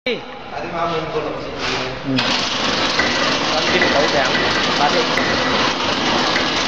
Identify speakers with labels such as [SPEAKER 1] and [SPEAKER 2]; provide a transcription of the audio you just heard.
[SPEAKER 1] Tadi mau muncul di sini.
[SPEAKER 2] Nanti bau yang tadi.